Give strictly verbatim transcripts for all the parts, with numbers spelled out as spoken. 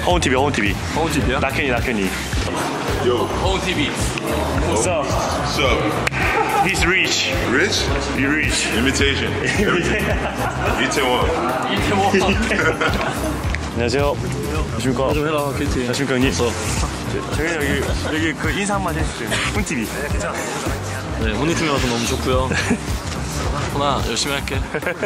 허운티비 허운티비 허운티비야? 낙현이 낙현이 Yo. 허운티비. What's up? What's up? He's rich. Rich? He rich. Imitation. 이태원. 이태원. 안녕하세요. 안녕하십니까. 좀 해라, 케이티. 안녕하십니까 형님. 저희 여기 여기 그 인사 한번 해주세요. 훈티비. 네, 훈티비 와서 너무 좋고요. 호나 열심히 할게.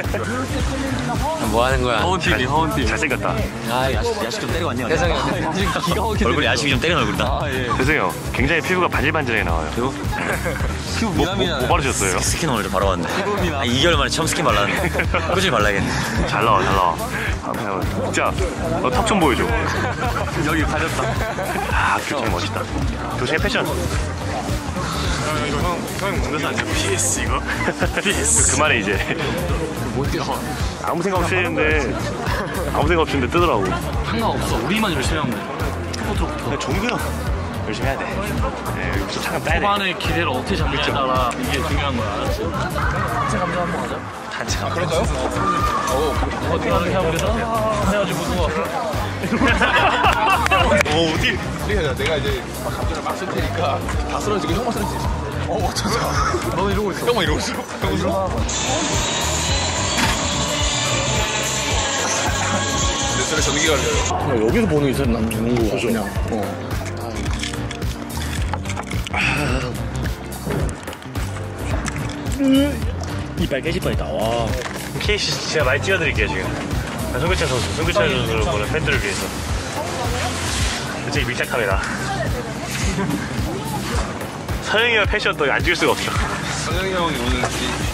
뭐 하는 거야? 허운티비, 허운티비. 잘생겼다. 아, 야식, 야식 좀 때리고 왔냐? 세상에. 기가 막히게. 얼굴에 야식이 좀 때리는 얼굴이다. 아, 예. 죄송해요. 굉장히 피부가 반질반질하게 나와요. 피부? 피부 뭐, 미남이야. 뭐, 뭐 바르셨어요? 스킨 오늘 바로 왔네. 피부 미남. 아, 이 개월 만에 처음 스킨 발랐는데. 꾸준히 발라야겠네. 잘 나와, 잘 나와. 아, 진짜 너 턱 좀 보여줘. 여기 가렸다. 아, 교체 멋있다. 교체 패션. 이거 형, 형 먹는 안 돼. 피에스 이거? 피에스. 그만해 이제. 못 뛰어. 아무 생각 없이 했는데 아무 생각 없이 했는데 뜨더라고. 상관없어. 우리만 열심히 하면 돼. 초보부터. 종규 형 열심히 해야 돼. 네, 여기서 차근 따야 돼. 초반에 기대를 어떻게 잡느냐에 따라 이게 중요한 거야. 알았지? 단체 감정 한번 하자. 단체 감. 그럴까요? 어떻게 하는 거야 그래서? 해가지고 누가 어 어디? 내가 내가 이제 막 감정을 막 쓸 테니까 다 쓰러지고 형만 쓰러지. 어 어쩌자. 너 이러고 있어. 형만 이러고 있어. 형 웃어? 내 손에 전기가 걸려요. 야, 여기서 보는 게 있어. 난 죽는 거야. 그냥. 어. 이빨 깨질 뻔했다. 와. 케이씨 제가 많이 찍어드릴게요 지금. 송교찬 선수, 송교찬 선수를 보는 팬들을 위해서. 저기 밀착 카메라. 서영이와 패션 또 안 찍을 수가 없죠. 선영이 형이 오늘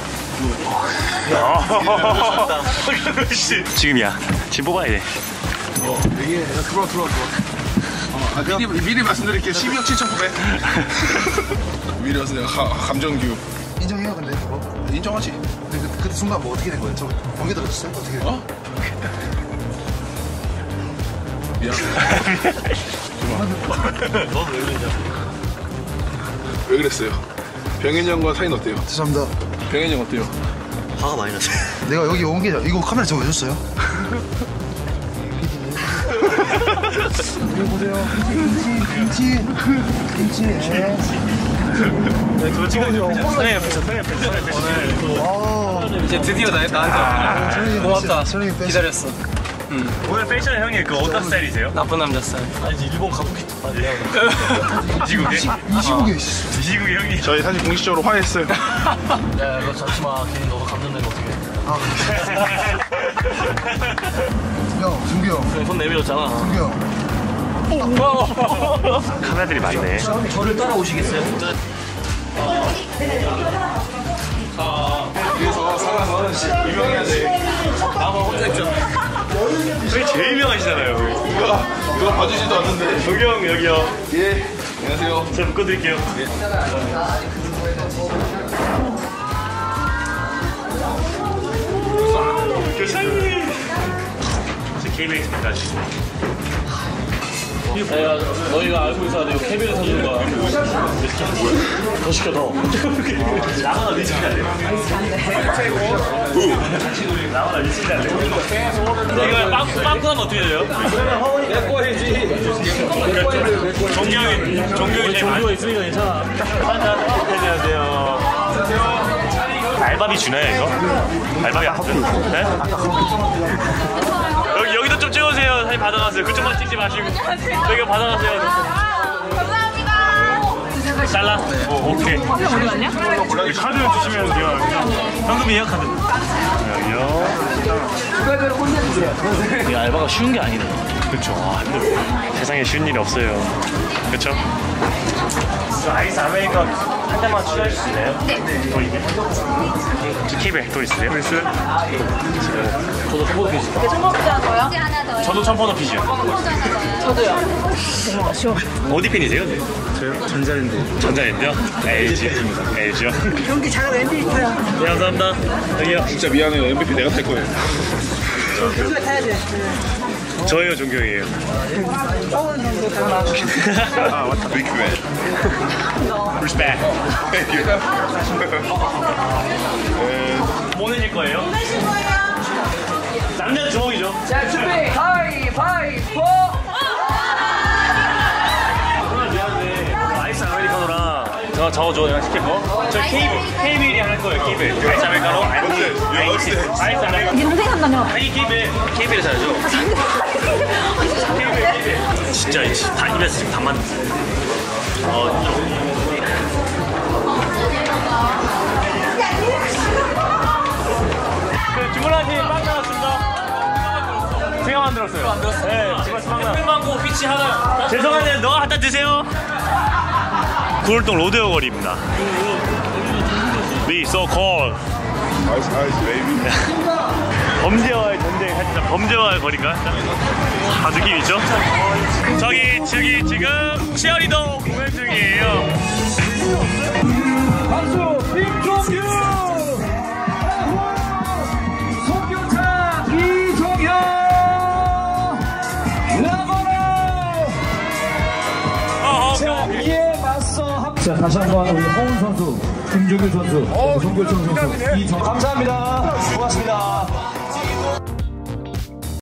씨. 지금이야. 지금 뽑아야 돼. 이게 들어와 들어와 들어와. 아, 미리, 미리 말씀드릴게요. 십이억 칠천구백. 미리 와서 내가 가, 감정규. 인정해요 근데 그거? 인정하지. 근데 그, 그때 순간 뭐 어떻게 된 거예요? 저 번개 들어졌어요? 어떻게 된 거예요? 어? 미안. 너왜 그러냐? 왜 그랬어요? 병현이 형과 사이는 어때요? 죄송합니다. 병현이 형 어때요? 화가 많이 났어. 내가 여기 온 게 이거 카메라 저거 왜 줬어요? 여기 보세요. 김치, 김치, 김치. 네, 그거 찍어줘. 선영이 옆에서, 선영이 옆에서, 선영이 옆에서. 이제 드디어 나, 나한테 고맙다. 선생님 패션. 기다렸어. 오늘 패션 형님 그 어떤 스타일이세요? 나쁜 남자 스타일. 아니 일본 가부키 아니야. 이시국에? 이 시국에 있어. 이시국에 형님. 저희 사실 공식적으로 화해했어요. 야, 너 잡지 마. 괜히 너가 감정된 거 어떡해. 아, 형, 준규 형, 그래, 손 내밀었잖아. 준규 형. 카메라들이 많네. 저를 따라오시겠어요? 그래서 살아서 유명해야 돼. 나만 혼자 있잖아. 형이 제일 유명하시잖아요. 누가 누가 봐주지도 않는데. 종규 형 여기요. 예. 안녕하세요. 제가 묶어드릴게요. 네. 교사님. 저 케이비엑스까지. 야, 너희가 알고 있어야 돼. 이거 케빈을 사주는 거야. 더 시켜, 더. 나가나 미치지 않네. 나가나 미치지 않네. 이거 빵, 빵꾸 하면 어떻게 돼요? 내 거이지. 종경이, 종경이 제일 많이. 있으니까 괜찮아. 안녕하세요. 알바비 주나요, 이거? 알바비 안 줘? 네? 여기, 여기도 좀 찍어주세요. 사진 받아가세요. 그쪽만 찍지 마시고. 여기 받아가세요. 감사합니다. 잘라? 오, 오케이. 어디 갔냐? 여기 카드 주시면 돼요. 현금이에요, 카드. 여기요. 이 알바가 쉬운 게 아니네. 그쵸. 아, 힘들어. 세상에 쉬운 일이 없어요. 그쵸? 저 아이스 아메리카노 한 잔만 추가해 줄 수 있나요? 네. 또 이게? 저 케이블 또 있으세요? 또 있어요? 저도 초보 피지. 저요? 저도 천퍼너 피지요. 저도요. 어디 팬이세요? 네. 저요? 전자랜드. 전자랜드요? 엘지. 엘지요? 경기 작은 엠비피야. 네, 감사합니다. 여기요. 진짜 미안해요. 엠브이피 내가 탈 거예요. 경기가 타야지. 저예요, 종경이에요. 서울 정도 타나. 아 맞다. 빅맨. Respect. 뭐 내실 거예요? 남자는 주먹이죠. 자, 준비. 가위바위보. 저 적어줘. 내가 시킬 거. 저 케이블 케이블이 할 거예요. 케이블. 아이스 아메리카노. 아이스 아이스 아메리카노. 이게 동생 한다뇨? 아니 케이블 케이블을 사야죠. 케이블 케이블. 진짜 다 입에서 지금 다 맞. 어. 그 주문하신 빵 나왔습니다. 제가 만들었어요. 안 들었어요? 네, 집에서 빵 나왔어요. 망고 피치 하나. 죄송한데 너가 갖다 드세요. 구월동 로데오 거리입니다. We so cold. 아이스 아이스 베이비. 범죄와의 전쟁, 살짝 범죄와의 거리인가? 아, 느낌 있죠? 저기, 저기 지금 치어리더 공연 중이에요. 박수 김종규, 송교창, 이종현, 라모나. 자, 이에 맞서 합. 자, 다시 한번 우리 허운 선수, 김종규 선수, 송교창 선수, 이종 감사합니다.